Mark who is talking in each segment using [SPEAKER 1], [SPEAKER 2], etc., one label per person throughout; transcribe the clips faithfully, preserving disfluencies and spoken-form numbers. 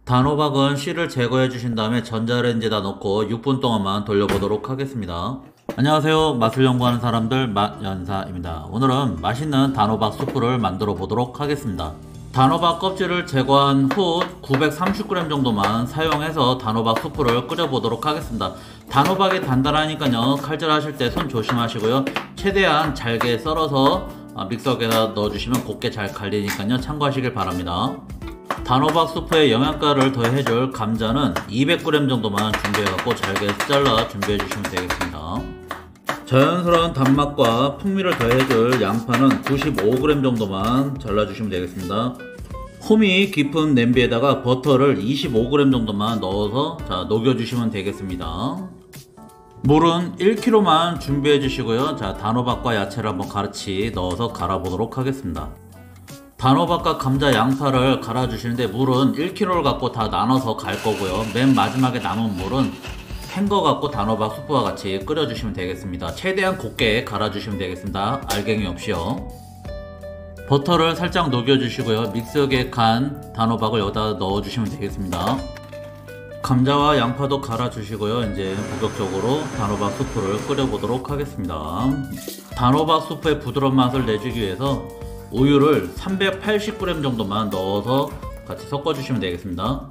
[SPEAKER 1] 단호박은 씨를 제거해 주신 다음에 전자레인지에다 넣고 육 분 동안만 돌려보도록 하겠습니다. 안녕하세요, 맛을 연구하는 사람들 맛연사입니다. 오늘은 맛있는 단호박 수프를 만들어 보도록 하겠습니다. 단호박 껍질을 제거한 후 구백삼십 그램 정도만 사용해서 단호박 수프를 끓여 보도록 하겠습니다. 단호박이 단단하니까요, 칼질 하실 때 손 조심하시고요. 최대한 잘게 썰어서 믹서기에다 넣어주시면 곱게 잘 갈리니까요, 참고하시길 바랍니다. 단호박 수프에 영양가를 더해줄 감자는 이백 그램 정도만 준비해갖고 잘게 잘라 준비해주시면 되겠습니다. 자연스러운 단맛과 풍미를 더해줄 양파는 구십오 그램 정도만 잘라주시면 되겠습니다. 홈이 깊은 냄비에다가 버터를 이십오 그램 정도만 넣어서 자, 녹여주시면 되겠습니다. 물은 일 킬로그램만 준비해 주시고요. 자, 단호박과 야채를 한번 같이 넣어서 갈아 보도록 하겠습니다. 단호박과 감자, 양파를 갈아 주시는데 물은 일 킬로그램을 갖고 다 나눠서 갈 거고요. 맨 마지막에 남은 물은 헹궈 갖고 단호박 수프와 같이 끓여 주시면 되겠습니다. 최대한 곱게 갈아 주시면 되겠습니다. 알갱이 없이요. 버터를 살짝 녹여 주시고요. 믹서기에 간 단호박을 여기다 넣어 주시면 되겠습니다. 감자와 양파도 갈아 주시고요. 이제 본격적으로 단호박 수프를 끓여 보도록 하겠습니다. 단호박 수프의 부드러운 맛을 내주기 위해서 우유를 삼백팔십 그램 정도만 넣어서 같이 섞어 주시면 되겠습니다.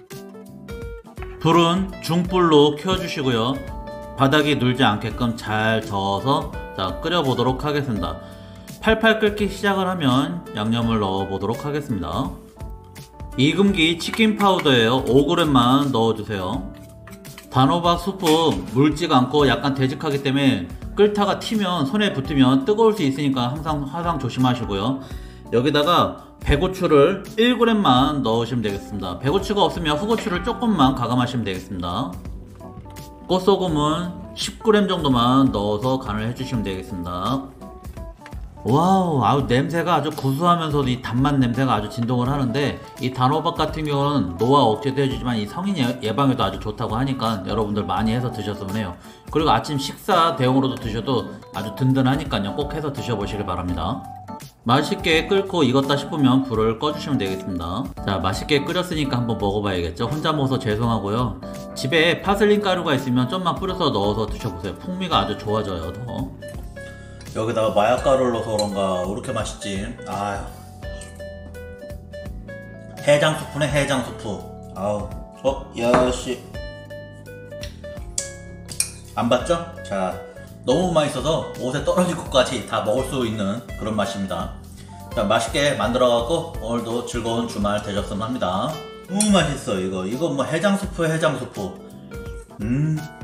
[SPEAKER 1] 불은 중불로 켜 주시고요. 바닥이 눌지 않게끔 잘 저어서 자, 끓여 보도록 하겠습니다. 팔팔 끓기 시작을 하면 양념을 넣어 보도록 하겠습니다. 이금기 치킨 파우더예요. 오 그램만 넣어주세요. 단호박 수프 묽지가 않고 약간 되직하기 때문에 끓다가 튀면 손에 붙으면 뜨거울 수 있으니까 항상 화상 조심하시고요. 여기다가 배고추를 일 그램만 넣으시면 되겠습니다. 배고추가 없으면 후고추를 조금만 가감하시면 되겠습니다. 꽃소금은 십 그램 정도만 넣어서 간을 해주시면 되겠습니다. 와우, 아우, 냄새가 아주 구수하면서도 이 단맛 냄새가 아주 진동을 하는데, 이 단호박 같은 경우는 노화 억제도 해주지만 이 성인 예방에도 아주 좋다고 하니까 여러분들 많이 해서 드셨으면 해요. 그리고 아침 식사 대용으로도 드셔도 아주 든든하니까요, 꼭 해서 드셔보시길 바랍니다. 맛있게 끓고 익었다 싶으면 불을 꺼주시면 되겠습니다. 자, 맛있게 끓였으니까 한번 먹어봐야겠죠. 혼자 먹어서 죄송하고요. 집에 파슬린 가루가 있으면 좀만 뿌려서 넣어서 드셔보세요. 풍미가 아주 좋아져요. 더 여기다가 마약가루를 넣어서 그런가 이렇게 맛있지. 아유, 해장수프네, 해장수프. 아우, 어, 야씨, 안 봤죠? 자, 너무 맛있어서 옷에 떨어질 것까지 다 먹을 수 있는 그런 맛입니다. 자, 맛있게 만들어갖고 오늘도 즐거운 주말 되셨으면 합니다. 너무 맛있어. 이거 이거 뭐 해장수프에 해장수프. 음